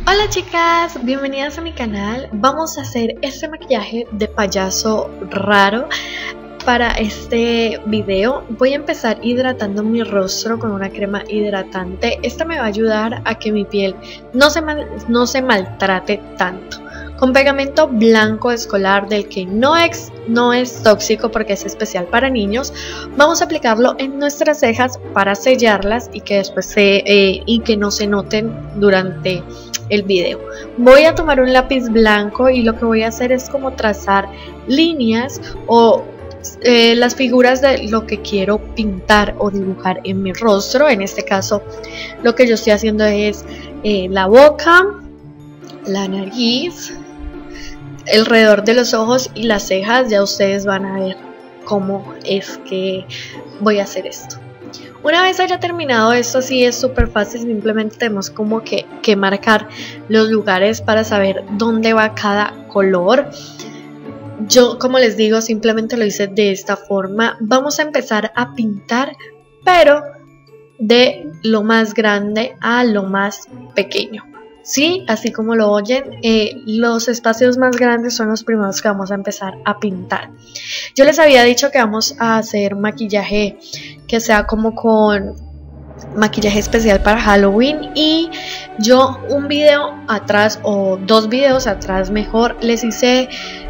Hola chicas, bienvenidas a mi canal. Vamos a hacer este maquillaje de payaso raro. Para este video voy a empezar hidratando mi rostro con una crema hidratante. Esta me va a ayudar a que mi piel no se maltrate tanto. Con pegamento blanco escolar del que no es tóxico porque es especial para niños. Vamos a aplicarlo en nuestras cejas para sellarlas y que después que no se noten durante el video. Voy a tomar un lápiz blanco y lo que voy a hacer es como trazar líneas o las figuras de lo que quiero pintar o dibujar en mi rostro. En este caso lo que yo estoy haciendo es la boca, la nariz, alrededor de los ojos y las cejas. Ya ustedes van a ver cómo es que voy a hacer esto. Una vez haya terminado esto, sí es súper fácil, simplemente tenemos como que marcar los lugares para saber dónde va cada color. Yo, como les digo, simplemente lo hice de esta forma. Vamos a empezar a pintar, pero de lo más grande a lo más pequeño. Sí, así como lo oyen, los espacios más grandes son los primeros que vamos a empezar a pintar. Yo les había dicho que vamos a hacer maquillaje que sea como con maquillaje especial para Halloween, y yo un video atrás o dos videos atrás mejor les hice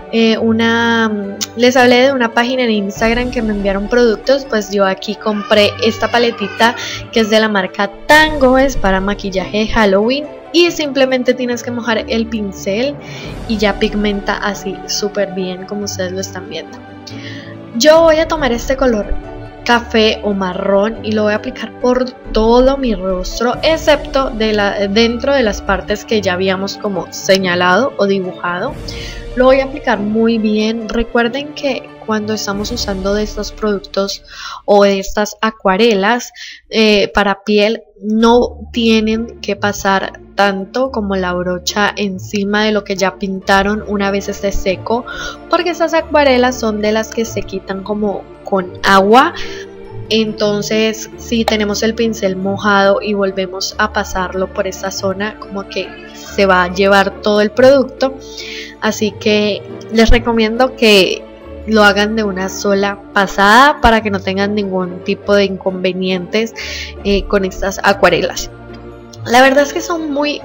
les hablé de una página en Instagram que me enviaron productos. Pues yo aquí compré esta paletita que es de la marca Tango, es para maquillaje de Halloween y simplemente tienes que mojar el pincel y ya pigmenta así súper bien como ustedes lo están viendo. Yo voy a tomar este color café o marrón y lo voy a aplicar por todo mi rostro, excepto dentro de las partes que ya habíamos como señalado o dibujado. Lo voy a aplicar muy bien. Recuerden que cuando estamos usando de estos productos o de estas acuarelas para piel, no tienen que pasar tanto como la brocha encima de lo que ya pintaron una vez esté seco, porque esas acuarelas son de las que se quitan como con agua. Entonces si tenemos el pincel mojado y volvemos a pasarlo por esta zona, como que se va a llevar todo el producto. Así que les recomiendo que lo hagan de una sola pasada para que no tengan ningún tipo de inconvenientes con estas acuarelas. La verdad es que son muy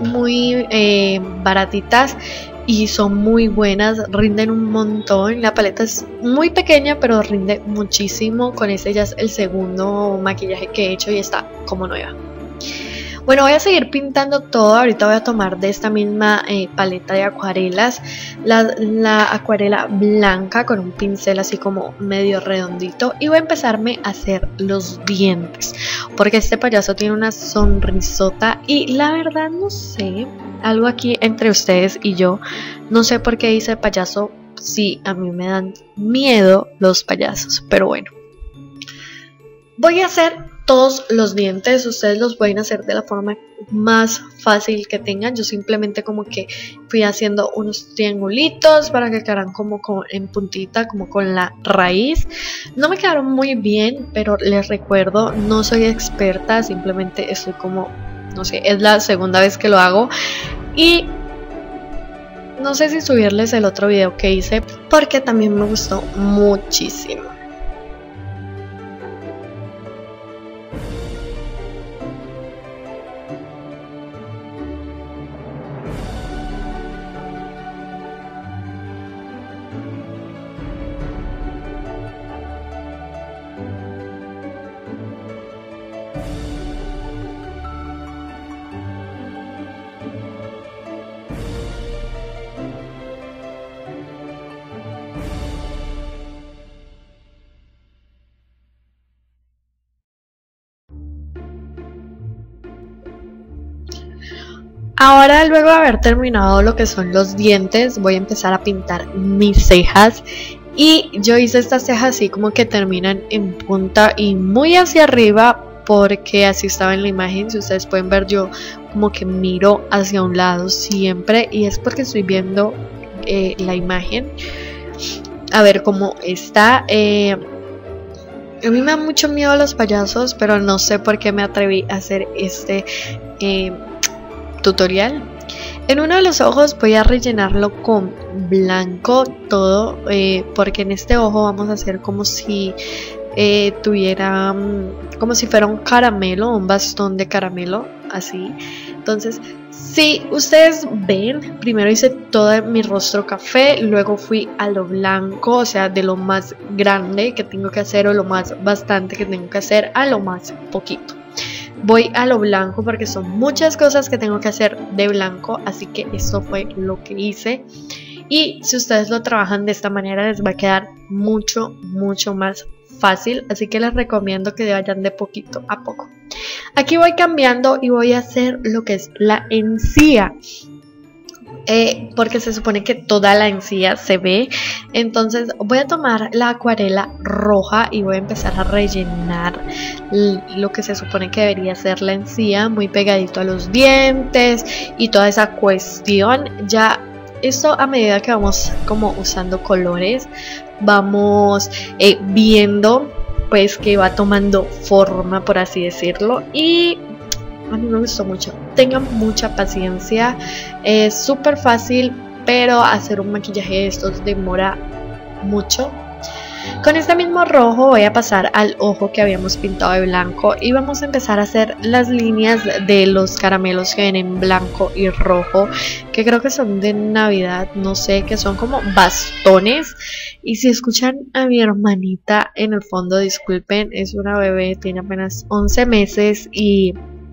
baratitas y son muy buenas, rinden un montón. La paleta es muy pequeña pero rinde muchísimo. Con este ya es el segundo maquillaje que he hecho y está como nueva. Bueno, voy a seguir pintando todo. Ahorita voy a tomar de esta misma paleta de acuarelas la acuarela blanca con un pincel así como medio redondito, y voy a empezarme a hacer los dientes porque este payaso tiene una sonrisota y la verdad no sé, algo aquí entre ustedes y yo, no sé por qué dice payaso. Sí, a mí me dan miedo los payasos, pero bueno, voy a hacer todos los dientes. Ustedes los pueden hacer de la forma más fácil que tengan. Yo simplemente como que fui haciendo unos triangulitos para que quedaran como en puntita, como con la raíz. No me quedaron muy bien, pero les recuerdo, no soy experta, simplemente estoy como, no sé, es la segunda vez que lo hago y no sé si subirles el otro video que hice porque también me gustó muchísimo. Ahora, luego de haber terminado lo que son los dientes, voy a empezar a pintar mis cejas. Y yo hice estas cejas así como que terminan en punta y muy hacia arriba, porque así estaba en la imagen. Si ustedes pueden ver, yo como que miro hacia un lado siempre, y es porque estoy viendo la imagen a ver cómo está. A mí me da mucho miedo los payasos, pero no sé por qué me atreví a hacer este tutorial. En uno de los ojos voy a rellenarlo con blanco todo, porque en este ojo vamos a hacer como si tuviera, como si fuera un caramelo, un bastón de caramelo, así. Entonces, si ustedes ven, primero hice todo mi rostro café, luego fui a lo blanco, o sea, de lo más grande que tengo que hacer o lo más bastante que tengo que hacer a lo más poquito. Voy a lo blanco porque son muchas cosas que tengo que hacer de blanco, así que eso fue lo que hice. Y si ustedes lo trabajan de esta manera les va a quedar mucho más fácil, así que les recomiendo que vayan de poquito a poco. Aquí voy cambiando y voy a hacer lo que es la encía. Porque se supone que toda la encía se ve. Entonces voy a tomar la acuarela roja y voy a empezar a rellenar lo que se supone que debería ser la encía, muy pegadito a los dientes y toda esa cuestión. Ya esto, a medida que vamos como usando colores, vamos viendo pues que va tomando forma, por así decirlo. Y a mí me gustó mucho. Tengan mucha paciencia. Es súper fácil, pero hacer un maquillaje de estos demora mucho. Con este mismo rojo voy a pasar al ojo que habíamos pintado de blanco y vamos a empezar a hacer las líneas de los caramelos que ven en blanco y rojo, que creo que son de Navidad, no sé, que son como bastones. Y si escuchan a mi hermanita en el fondo, disculpen, es una bebé, tiene apenas 11 meses y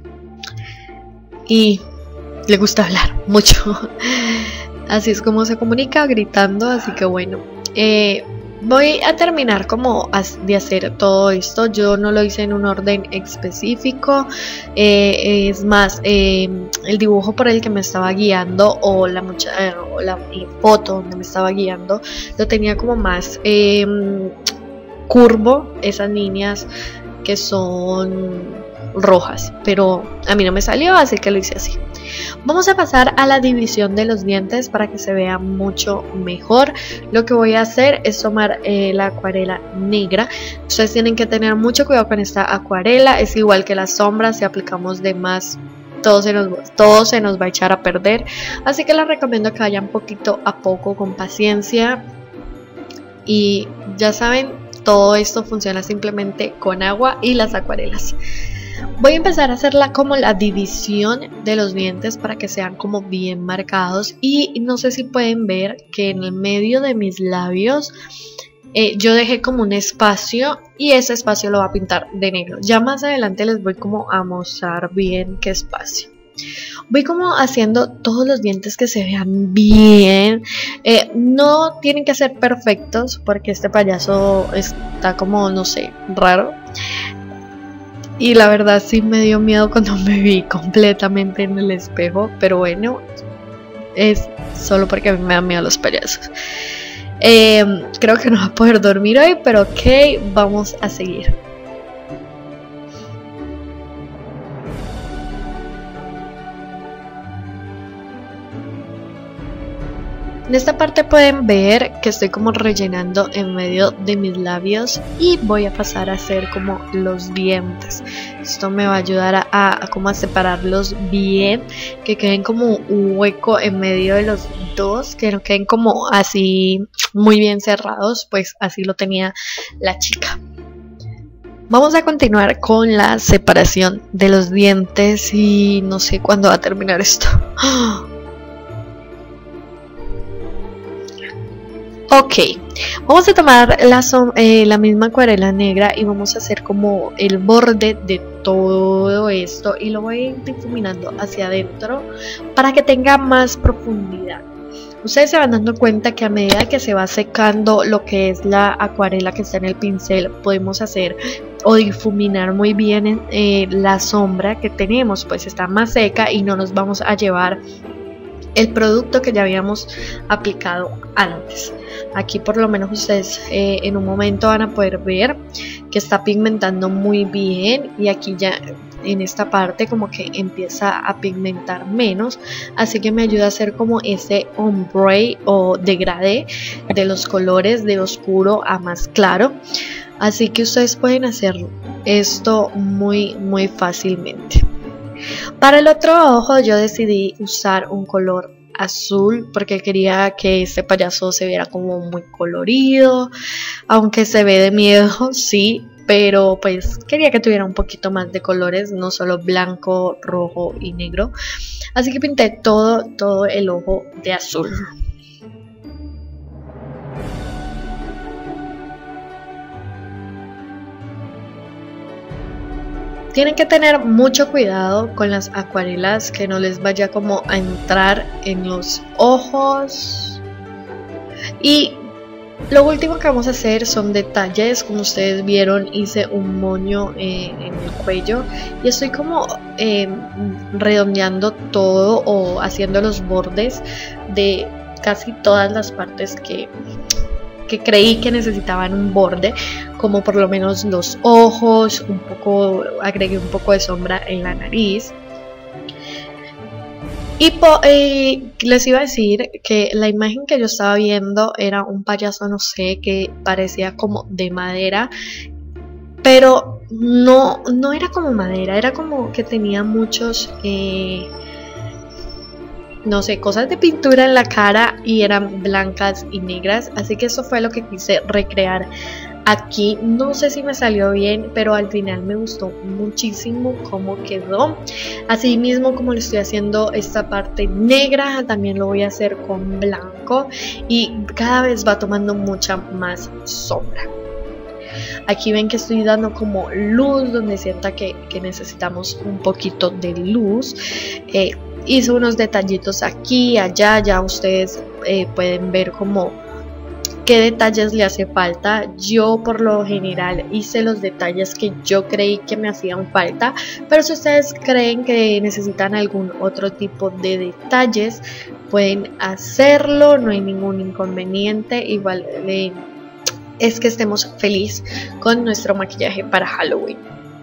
le gusta hablar mucho. Así es como se comunica, gritando. Así que bueno, voy a terminar como de hacer todo esto. Yo no lo hice en un orden específico. Es más, el dibujo por el que me estaba guiando, o la foto donde me estaba guiando, lo tenía como más curvo, esas líneas que son rojas, pero a mí no me salió, así que lo hice así. Vamos a pasar a la división de los dientes para que se vea mucho mejor. Lo que voy a hacer es tomar la acuarela negra. Ustedes tienen que tener mucho cuidado con esta acuarela, es igual que las sombras, si aplicamos de más todo se nos va a echar a perder, así que les recomiendo que vayan poquito a poco, con paciencia. Y ya saben, todo esto funciona simplemente con agua y las acuarelas. Voy a empezar a hacer como la división de los dientes para que sean como bien marcados. Y no sé si pueden ver que en el medio de mis labios yo dejé como un espacio, y ese espacio lo voy a pintar de negro. Ya más adelante les voy como a mostrar bien qué espacio. Voy como haciendo todos los dientes que se vean bien. No tienen que ser perfectos porque este payaso está como, no sé, raro. Y la verdad sí me dio miedo cuando me vi completamente en el espejo. Pero bueno, es solo porque a mí me dan miedo los payasos. Creo que no va a poder dormir hoy, pero ok, vamos a seguir. En esta parte pueden ver que estoy como rellenando en medio de mis labios y voy a pasar a hacer como los dientes. Esto me va a ayudar a como a separarlos bien, que queden como un hueco en medio de los dos, que no queden como así muy bien cerrados, pues así lo tenía la chica. Vamos a continuar con la separación de los dientes y no sé cuándo va a terminar esto. Ok, vamos a tomar la misma acuarela negra y vamos a hacer como el borde de todo esto y lo voy a ir difuminando hacia adentro para que tenga más profundidad. Ustedes se van dando cuenta que a medida que se va secando lo que es la acuarela que está en el pincel, podemos hacer o difuminar muy bien la sombra que tenemos, pues está más seca y no nos vamos a llevar el producto que ya habíamos aplicado antes. Aquí por lo menos ustedes en un momento van a poder ver que está pigmentando muy bien, y aquí ya en esta parte como que empieza a pigmentar menos, así que me ayuda a hacer como ese ombre o degradé de los colores de oscuro a más claro. Así que ustedes pueden hacer esto muy fácilmente. Para el otro ojo yo decidí usar un color azul porque quería que este payaso se viera como muy colorido, aunque se ve de miedo, sí, pero pues quería que tuviera un poquito más de colores, no solo blanco, rojo y negro. Así que pinté todo el ojo de azul. Tienen que tener mucho cuidado con las acuarelas, que no les vaya como a entrar en los ojos. Y lo último que vamos a hacer son detalles. Como ustedes vieron, hice un moño en el cuello y estoy como redondeando todo o haciendo los bordes de casi todas las partes que creí que necesitaban un borde, como por lo menos los ojos, agregué un poco de sombra en la nariz. Y les iba a decir que la imagen que yo estaba viendo era un payaso, no sé, que parecía como de madera, pero no era como madera, era como que tenía muchos no sé, cosas de pintura en la cara y eran blancas y negras, así que eso fue lo que quise recrear aquí. No sé si me salió bien, pero al final me gustó muchísimo cómo quedó. Así mismo como lo estoy haciendo esta parte negra, también lo voy a hacer con blanco y cada vez va tomando mucha más sombra. Aquí ven que estoy dando como luz donde sienta que necesitamos un poquito de luz. Hice unos detallitos aquí, allá, ya ustedes pueden ver como qué detalles le hace falta. Yo por lo general hice los detalles que yo creí que me hacían falta, pero si ustedes creen que necesitan algún otro tipo de detalles, pueden hacerlo, no hay ningún inconveniente. Igual es que estemos felices con nuestro maquillaje para Halloween.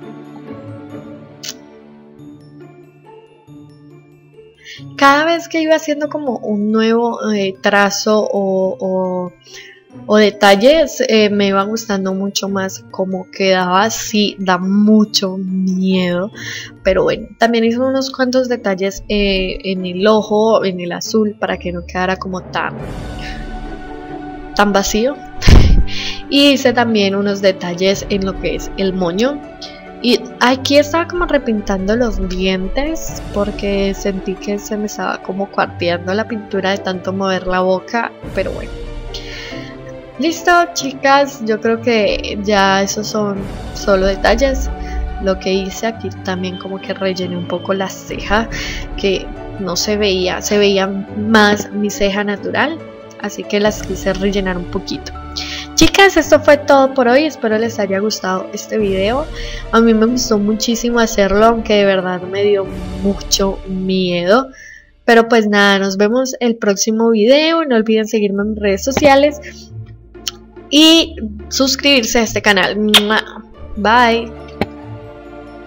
Cada vez que iba haciendo como un nuevo trazo o detalles, me iba gustando mucho más cómo quedaba. Sí, da mucho miedo, pero bueno, también hice unos cuantos detalles en el ojo, en el azul, para que no quedara como tan vacío. Y hice también unos detalles en lo que es el moño. Y aquí estaba como repintando los dientes porque sentí que se me estaba como cuarteando la pintura de tanto mover la boca, pero bueno. Listo, chicas, yo creo que ya esos son solo detalles. Lo que hice aquí también como que rellené un poco la ceja, que no se veía más mi ceja natural, así que las quise rellenar un poquito. Chicas, esto fue todo por hoy, espero les haya gustado este video. A mí me gustó muchísimo hacerlo, aunque de verdad me dio mucho miedo. Pero pues nada, nos vemos el próximo video, no olviden seguirme en mis redes sociales y suscribirse a este canal. Bye.